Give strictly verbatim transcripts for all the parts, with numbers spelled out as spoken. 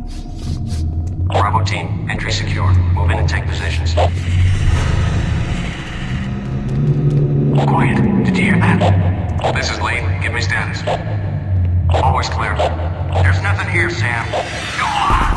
Bravo team, entry secure. Move in and take positions. Quiet. Did you hear that? This is Lee. Give me status. Always clear. There's nothing here, Sam. Go on!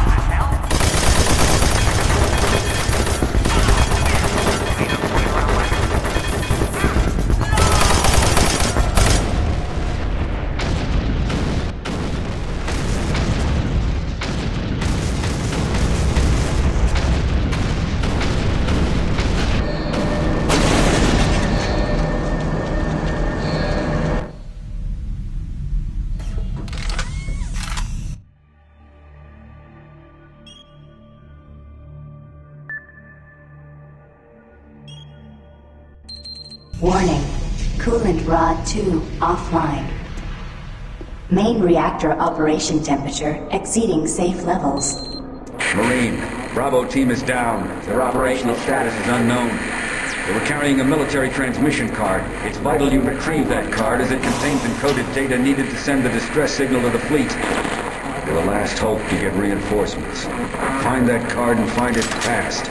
Warning. Coolant rod two offline. Main reactor operation temperature exceeding safe levels. Marine, Bravo team is down. Their operational status is unknown. They were carrying a military transmission card. It's vital you retrieve that card as it contains encoded data needed to send the distress signal to the fleet. You're the last hope to get reinforcements. Find that card and find it fast.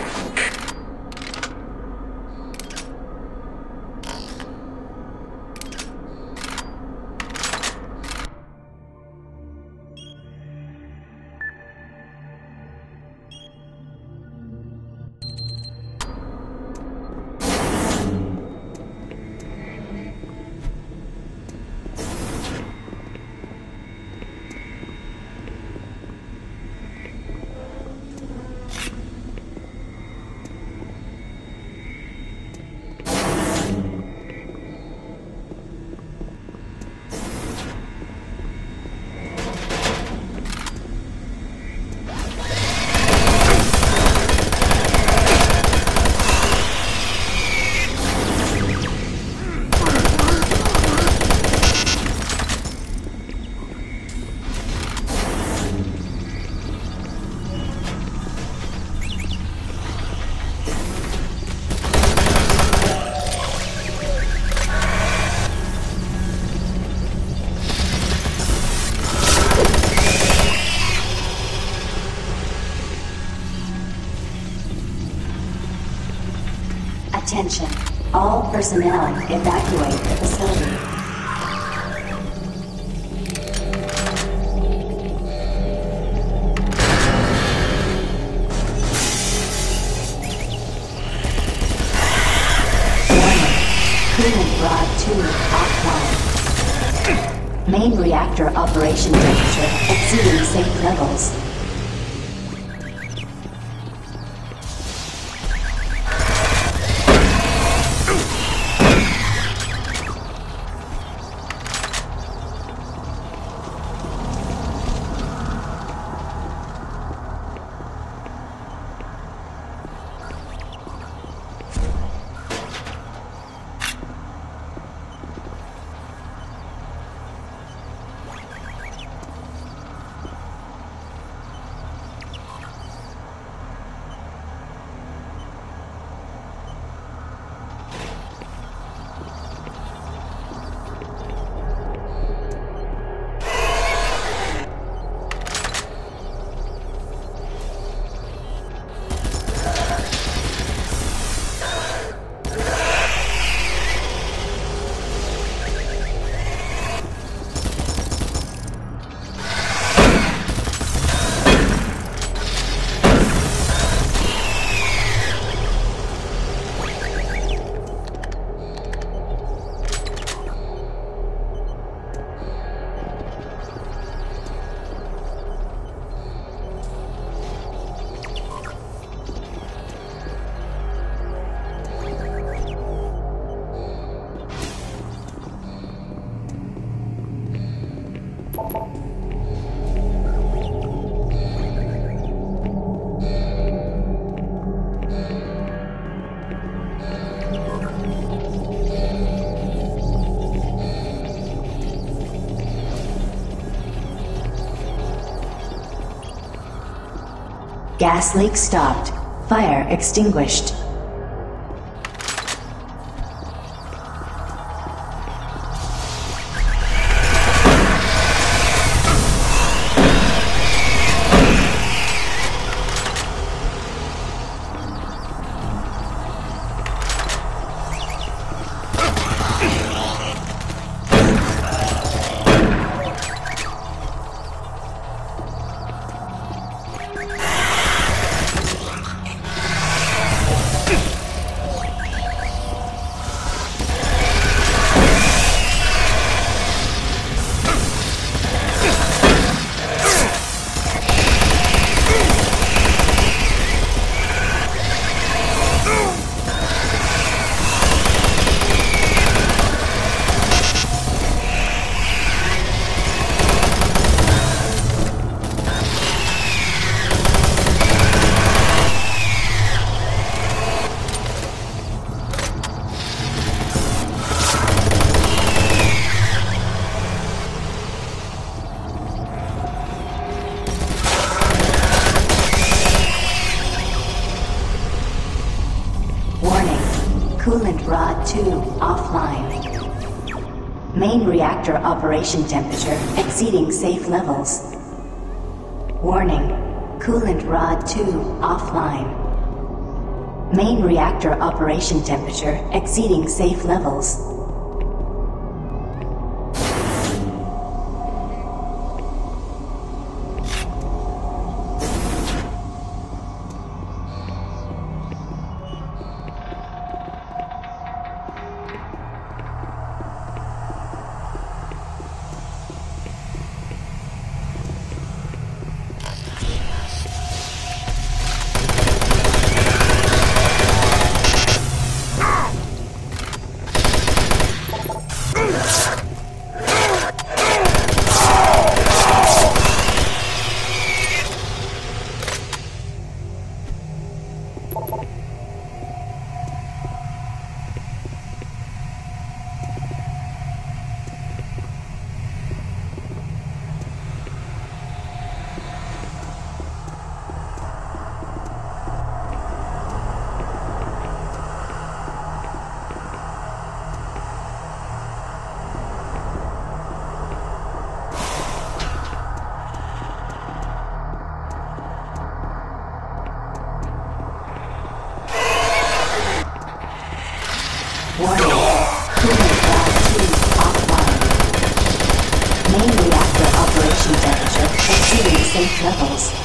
Attention. All personnel evacuate the facility. Warning. Coolant rod two offline. Main reactor operation temperature exceeding safe levels. Gas leak stopped. Fire extinguished. Main reactor operation temperature exceeding safe levels. Warning, coolant rod two offline. Main reactor operation temperature exceeding safe levels. Levels.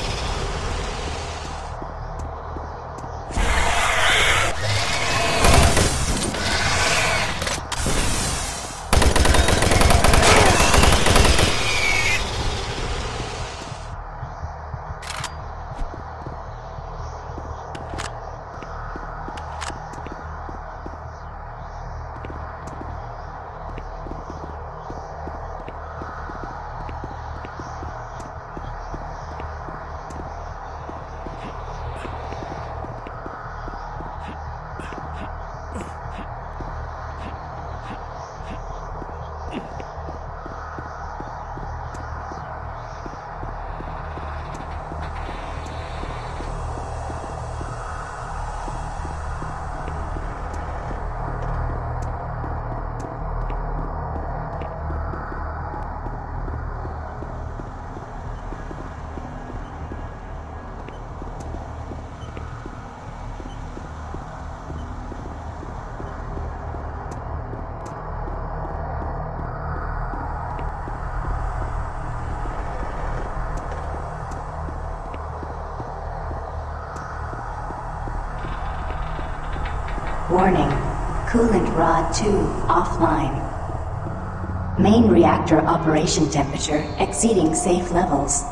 Warning, coolant rod two offline. Main reactor operation temperature exceeding safe levels.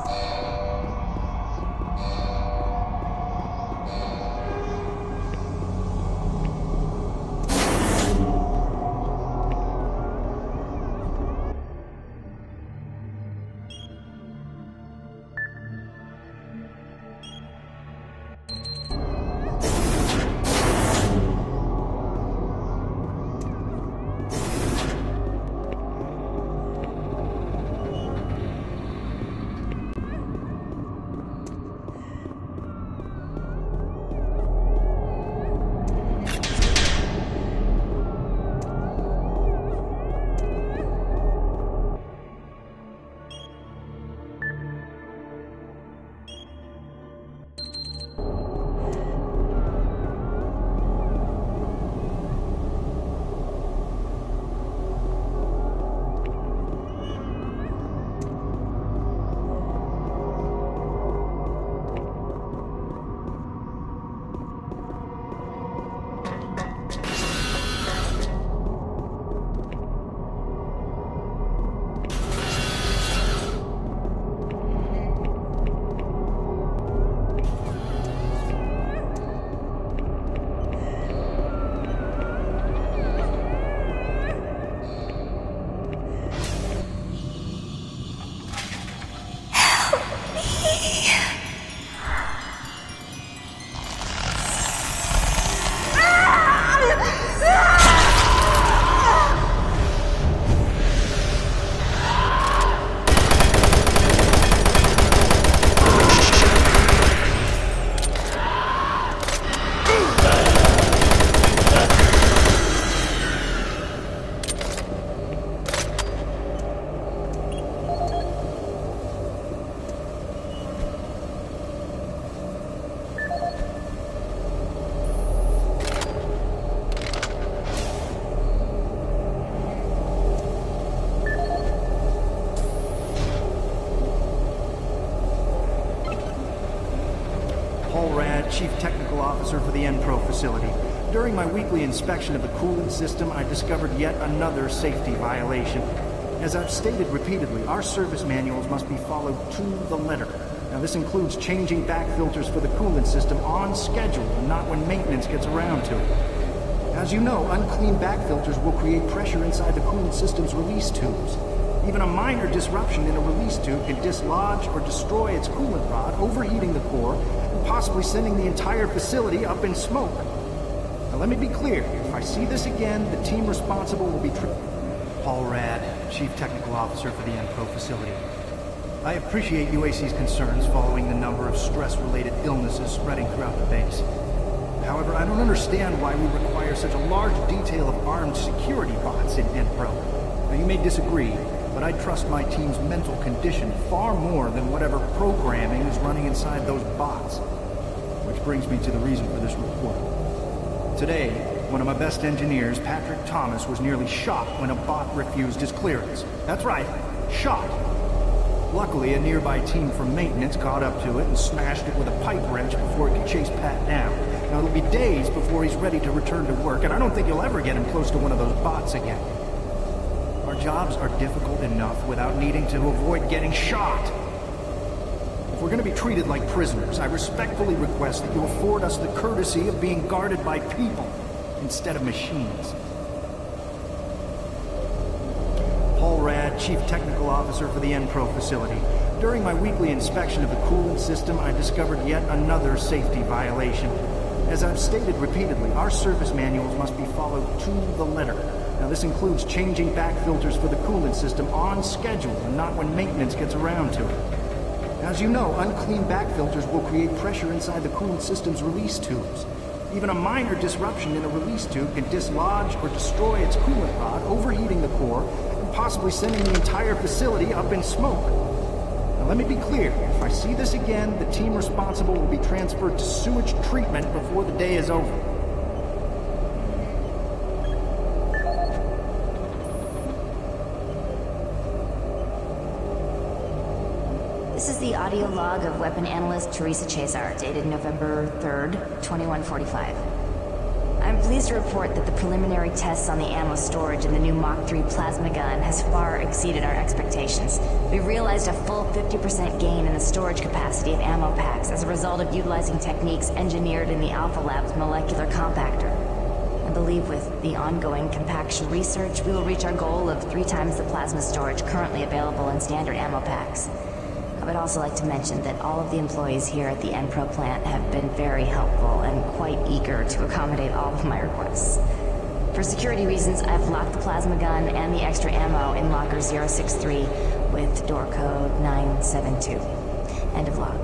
Chief Technical Officer for the Enpro facility. During my weekly inspection of the cooling system, I discovered yet another safety violation. As I've stated repeatedly, our service manuals must be followed to the letter. Now, this includes changing back filters for the coolant system on schedule and not when maintenance gets around to it. As you know, unclean back filters will create pressure inside the coolant system's release tubes. Even a minor disruption in a release tube can dislodge or destroy its coolant rod, overheating the core, and possibly sending the entire facility up in smoke. Now, let me be clear. If I see this again, the team responsible will be... Paul Rad, Chief Technical Officer for the Enpro facility. I appreciate U A C's concerns following the number of stress-related illnesses spreading throughout the base. However, I don't understand why we require such a large detail of armed security bots in Enpro. Now, you may disagree, but I trust my team's mental condition far more than whatever programming is running inside those bots. Which brings me to the reason for this report. Today, one of my best engineers, Patrick Thomas, was nearly shot when a bot refused his clearance. That's right, shot. Luckily, a nearby team from maintenance caught up to it and smashed it with a pipe wrench before it could chase Pat down. Now, it'll be days before he's ready to return to work, and I don't think you'll ever get him close to one of those bots again. Our jobs are difficult enough without needing to avoid getting shot. If we're going to be treated like prisoners, I respectfully request that you afford us the courtesy of being guarded by people instead of machines. Paul Rad, Chief Technical Officer for the Enpro facility. During my weekly inspection of the coolant system, I discovered yet another safety violation. As I've stated repeatedly, our service manuals must be followed to the letter. Now, this includes changing back filters for the coolant system on schedule and not when maintenance gets around to it. As you know, unclean back filters will create pressure inside the coolant system's release tubes. Even a minor disruption in a release tube can dislodge or destroy its coolant rod, overheating the core, and possibly sending the entire facility up in smoke. Now, let me be clear. If I see this again, the team responsible will be transferred to sewage treatment before the day is over. This is the audio log of weapon analyst Teresa Chazar, dated November third, twenty-one forty-five. I'm pleased to report that the preliminary tests on the ammo storage in the new Mach three plasma gun has far exceeded our expectations. We realized a full fifty percent gain in the storage capacity of ammo packs as a result of utilizing techniques engineered in the Alpha Lab's molecular compactor. I believe with the ongoing compaction research, we will reach our goal of three times the plasma storage currently available in standard ammo packs. I would also like to mention that all of the employees here at the Enpro plant have been very helpful and quite eager to accommodate all of my requests. For security reasons, I've locked the plasma gun and the extra ammo in locker zero six three with door code nine seven two. End of log.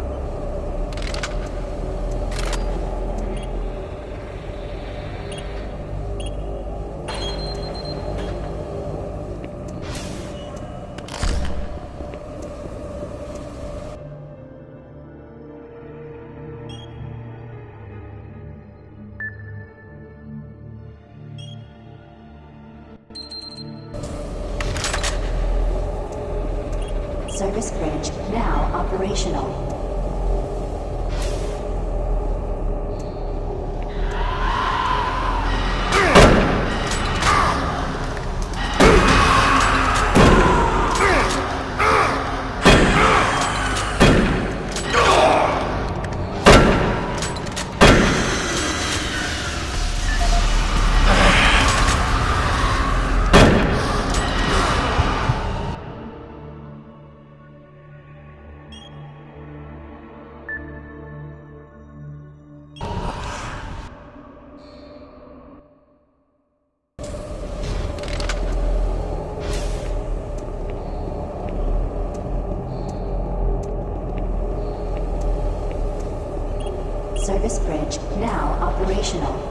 Service bridge now operational. Service bridge now operational.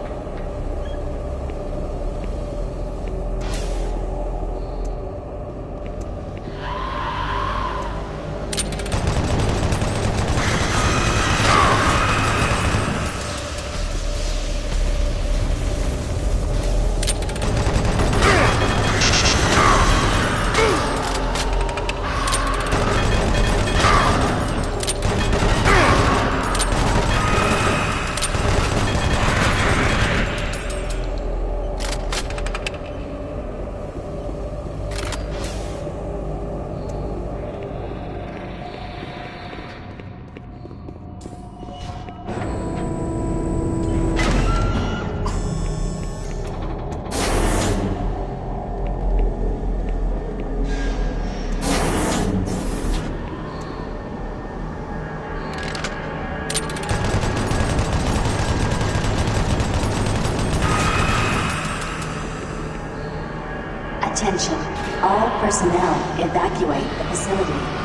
personnel evacuate the facility.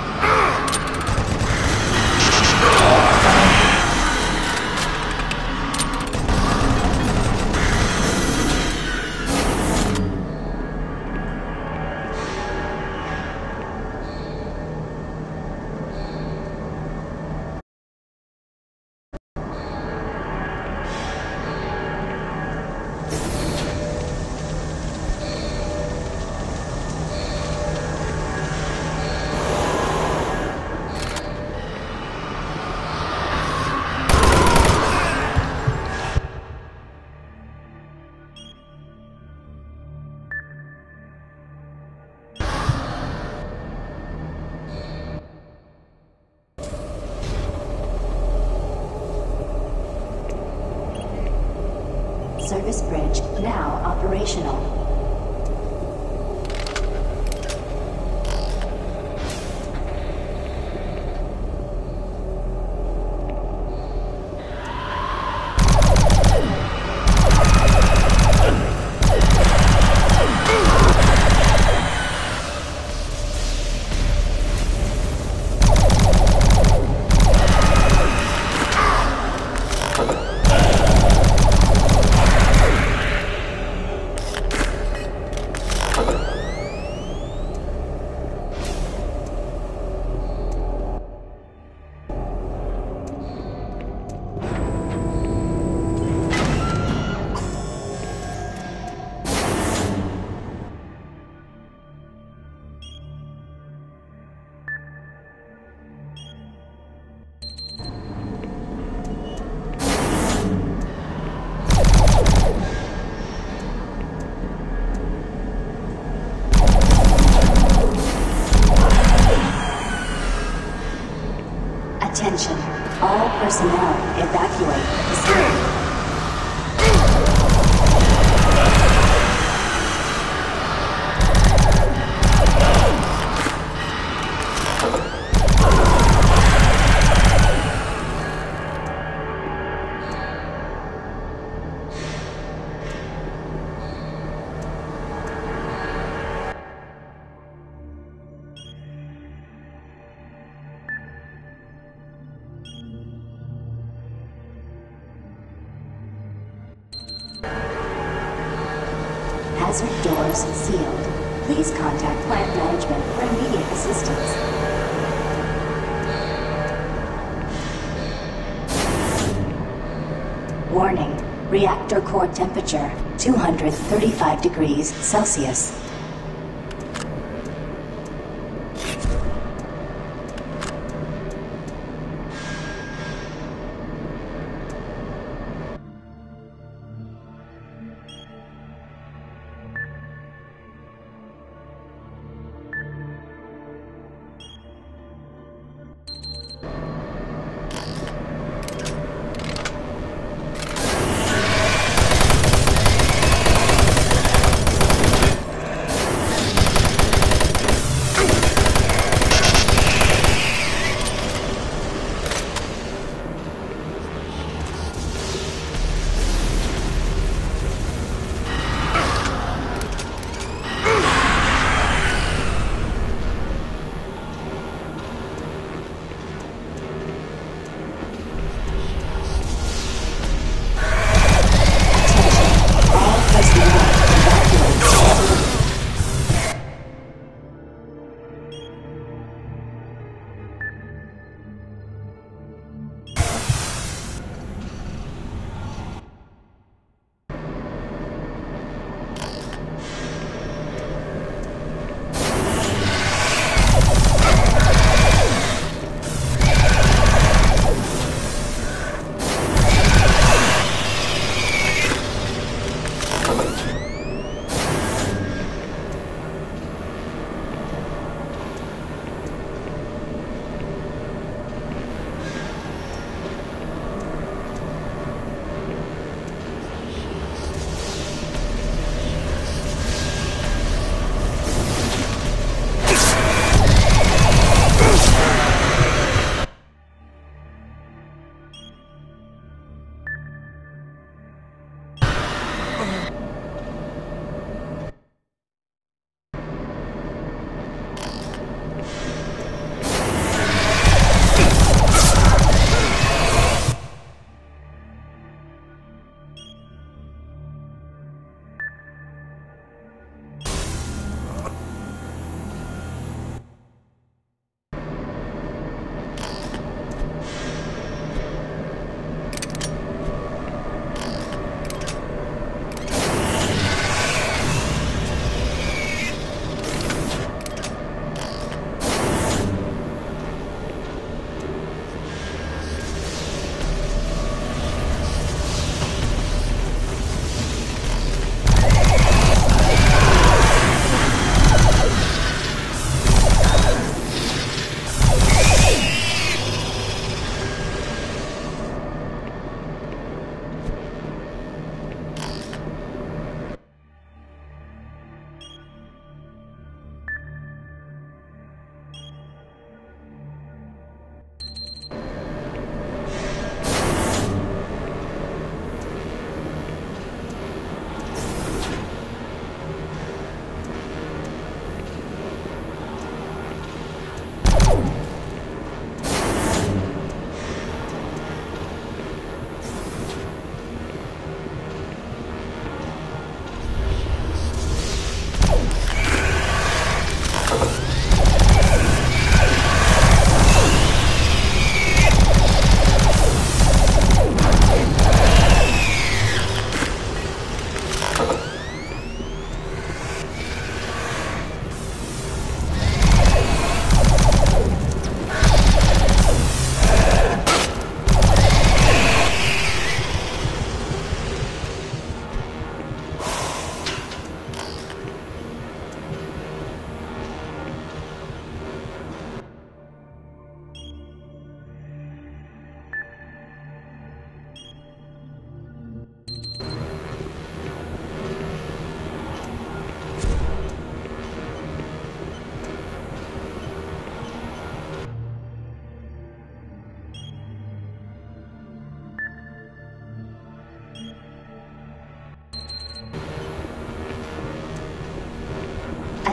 Service bridge now operational. Attention, all personnel evacuate the facility. Hazard doors sealed. Please contact plant management for immediate assistance. Warning. Reactor core temperature two hundred thirty-five degrees Celsius.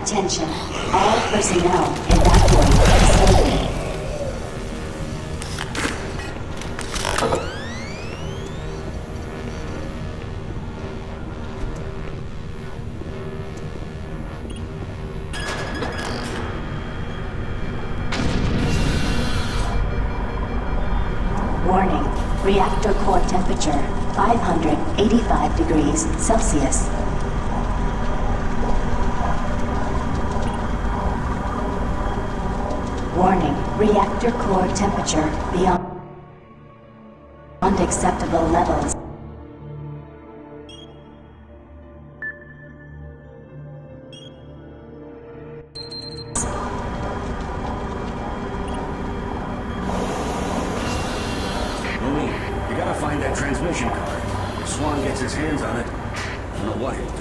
Attention, all personnel evacuate the facility. Warning, reactor core temperature five hundred eighty-five degrees Celsius. Warning, reactor core temperature beyond acceptable levels. Louie, you gotta find that transmission card. If Swann gets his hands on it, I don't know what he'll do.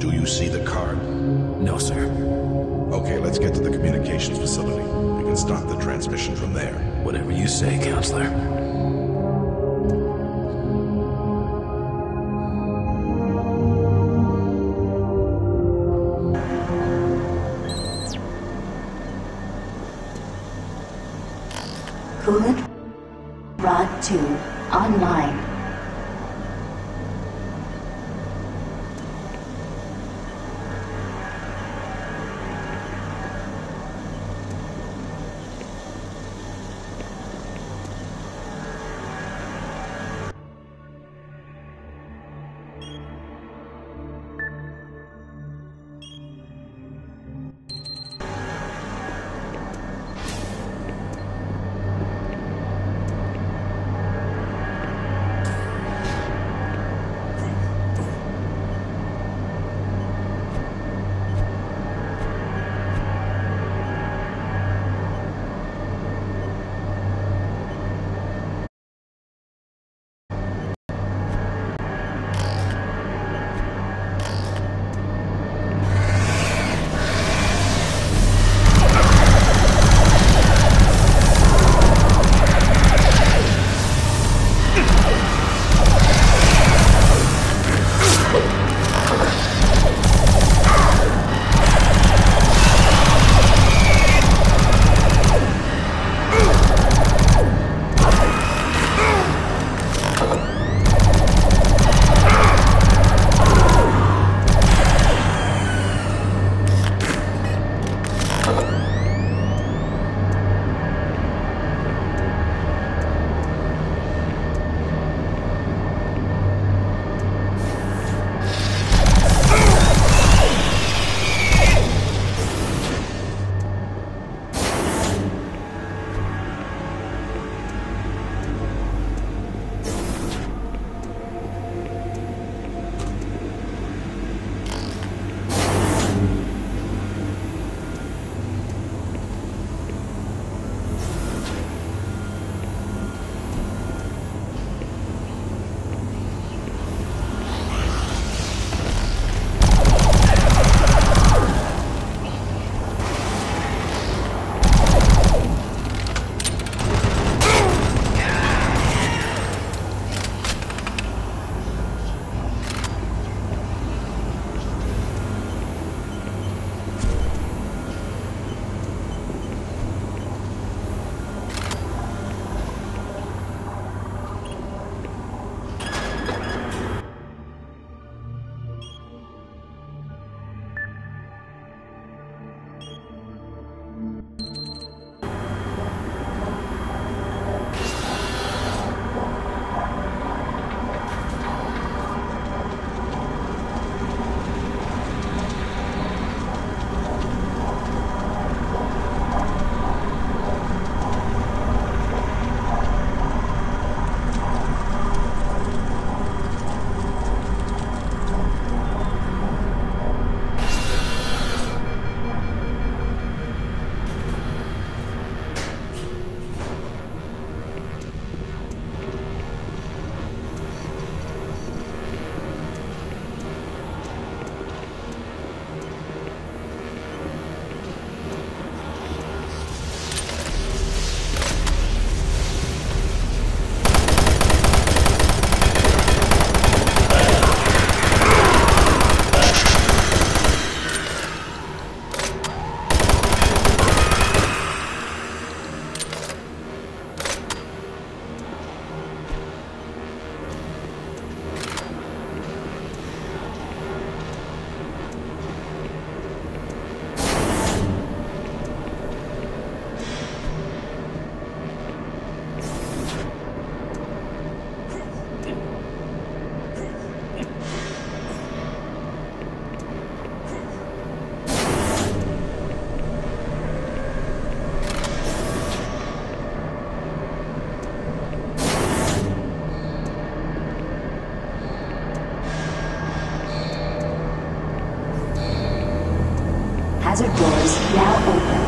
Do you see the card? No, sir. Okay, let's get to the communications facility. We can start the transmission from there. Whatever you say, Counselor. Coolant rod two online. Hazard doors now open.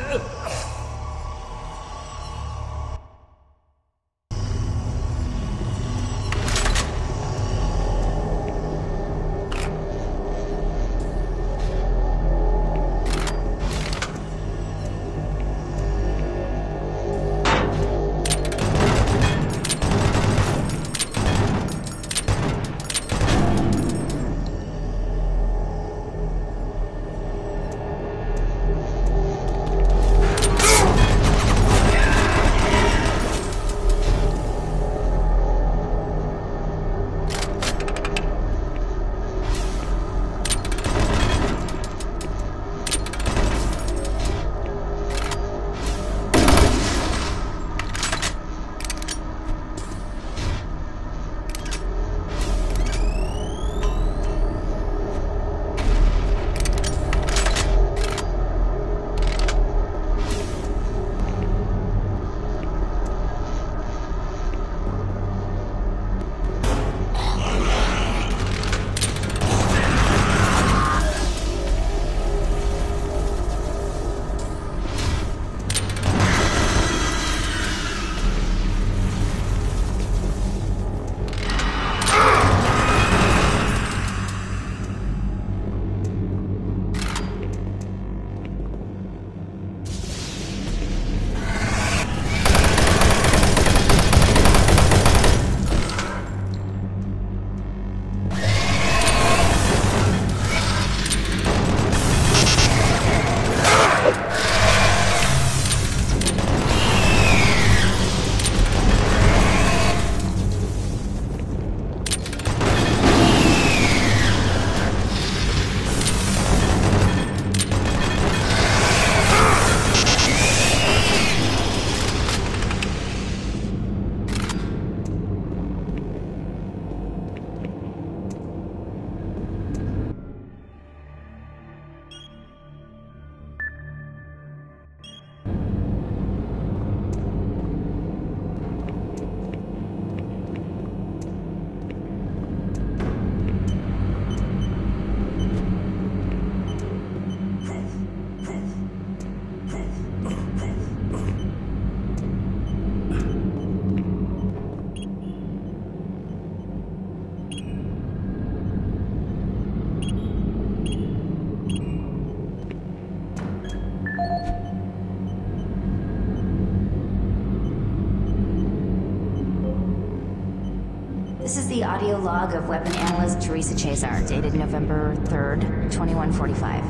This is the audio log of weapon analyst Teresa Chazar, dated November third, twenty-one forty-five.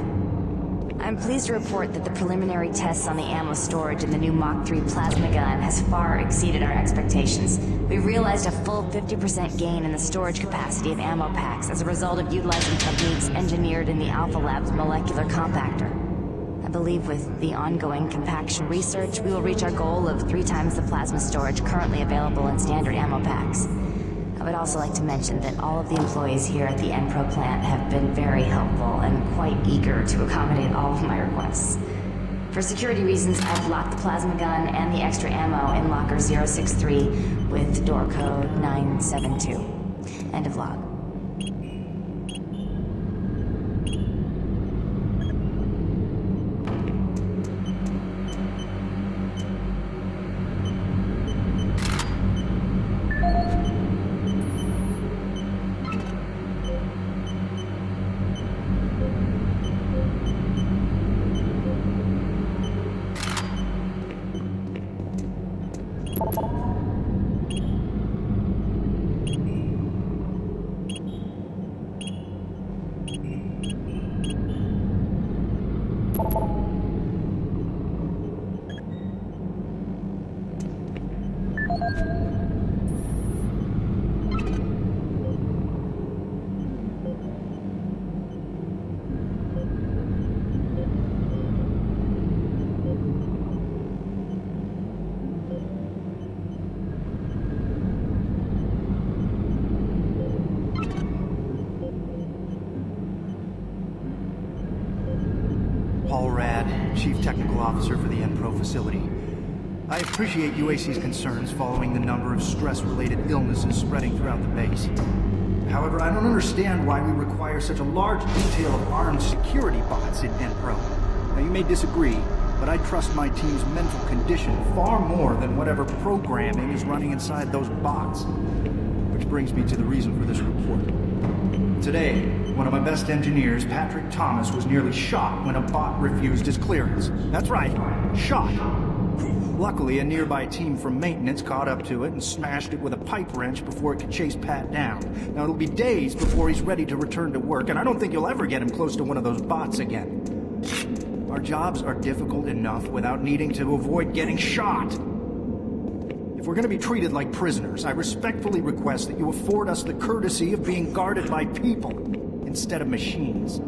I'm pleased to report that the preliminary tests on the ammo storage in the new Mach three plasma gun has far exceeded our expectations. We've realized a full fifty percent gain in the storage capacity of ammo packs as a result of utilizing techniques engineered in the Alpha Lab's molecular compactor. I believe with the ongoing compaction research, we will reach our goal of three times the plasma storage currently available in standard ammo packs. I would also like to mention that all of the employees here at the Enpro plant have been very helpful and quite eager to accommodate all of my requests. For security reasons, I've locked the plasma gun and the extra ammo in locker zero six three with door code nine seven two. End of log. Chief Technical Officer for the Enpro facility. I appreciate U A C's concerns following the number of stress-related illnesses spreading throughout the base. However, I don't understand why we require such a large detail of armed security bots in Enpro. Now, you may disagree, but I trust my team's mental condition far more than whatever programming is running inside those bots. Which brings me to the reason for this report. Today, one of my best engineers, Patrick Thomas, was nearly shot when a bot refused his clearance. That's right, shot. Luckily, a nearby team from maintenance caught up to it and smashed it with a pipe wrench before it could chase Pat down. Now, it'll be days before he's ready to return to work, and I don't think you'll ever get him close to one of those bots again. Our jobs are difficult enough without needing to avoid getting shot. If we're going to be treated like prisoners, I respectfully request that you afford us the courtesy of being guarded by people instead of machines.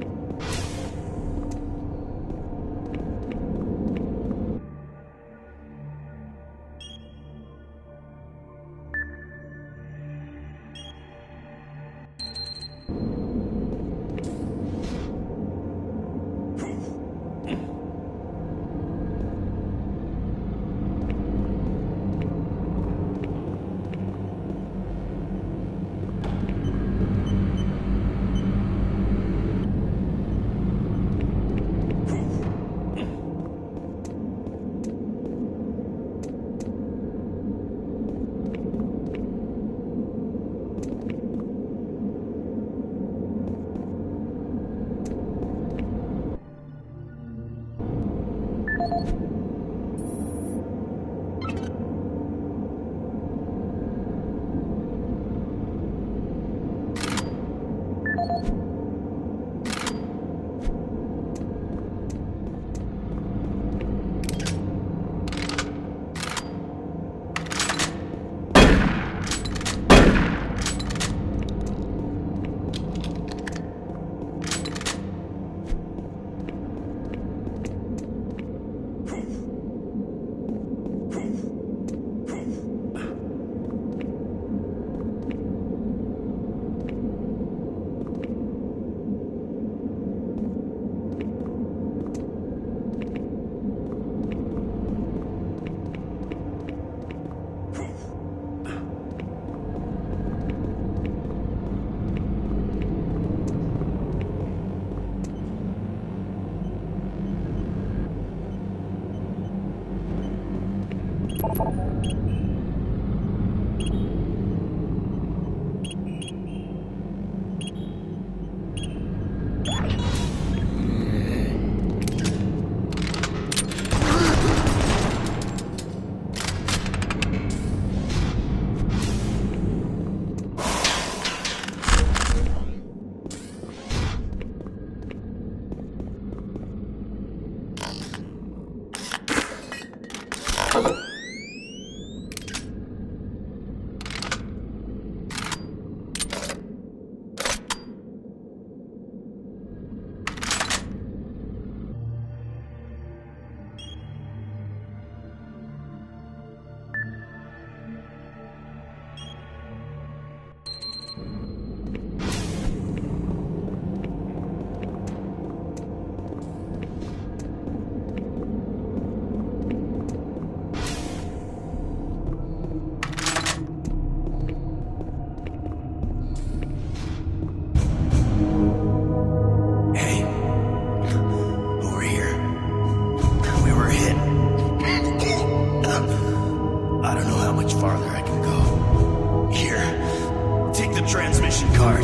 transmission card.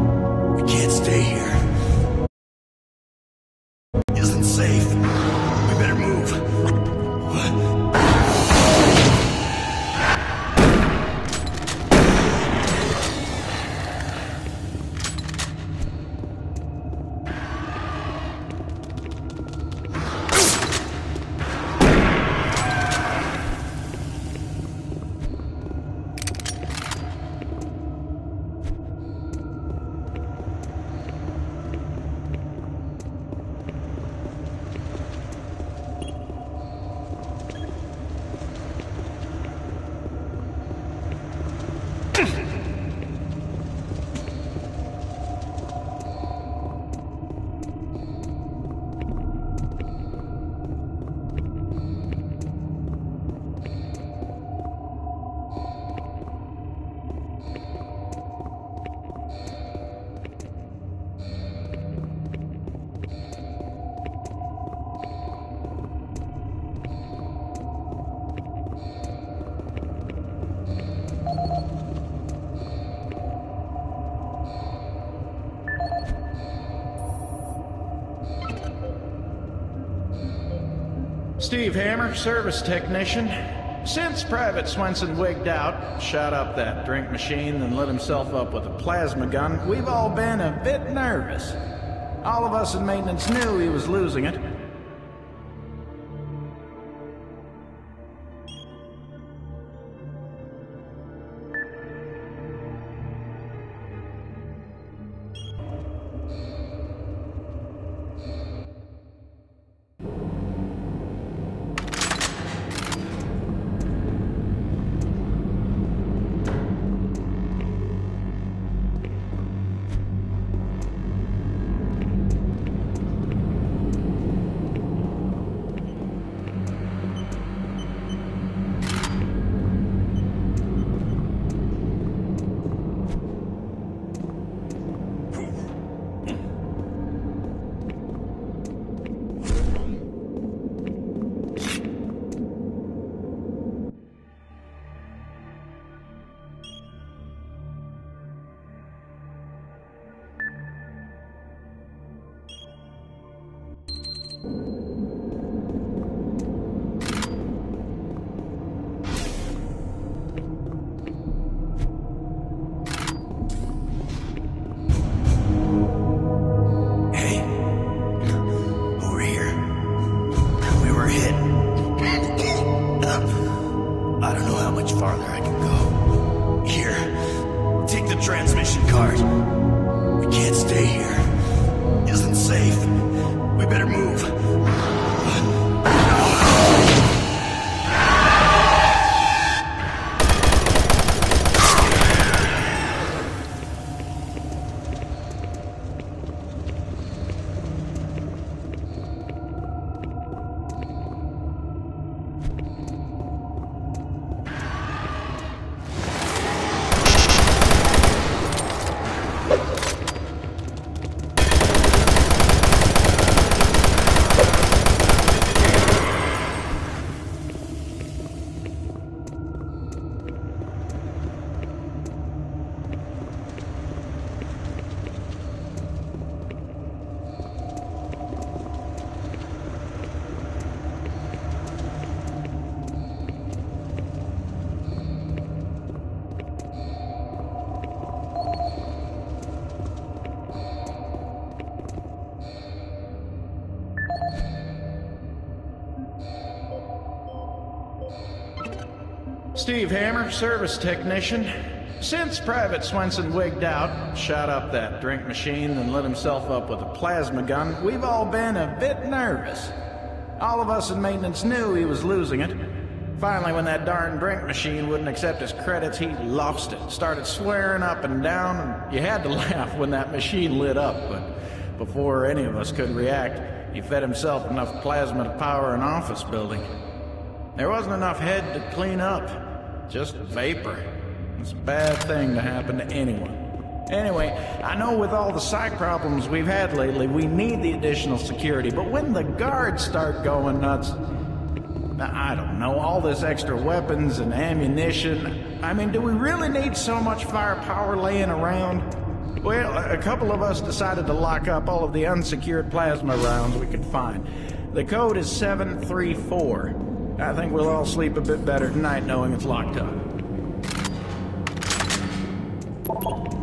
We can't stay here. Isn't safe. We better move. What? Steve Hammer, service technician. Since Private Swenson wigged out, shot up that drink machine, then lit himself up with a plasma gun, we've all been a bit nervous. All of us in maintenance knew he was losing it. Steve Hammer, service technician. Since Private Swenson wigged out, shot up that drink machine, then lit himself up with a plasma gun, we've all been a bit nervous. All of us in maintenance knew he was losing it. Finally, when that darn drink machine wouldn't accept his credits, he lost it. Started swearing up and down, and you had to laugh when that machine lit up, but before any of us could react, he fed himself enough plasma to power an office building. There wasn't enough head to clean up. Just vapor. It's a bad thing to happen to anyone. Anyway, I know with all the psych problems we've had lately, we need the additional security, but when the guards start going nuts, I don't know, all this extra weapons and ammunition, I mean, do we really need so much firepower laying around? Well, a couple of us decided to lock up all of the unsecured plasma rounds we could find. The code is seven three four. I think we'll all sleep a bit better tonight knowing it's locked up.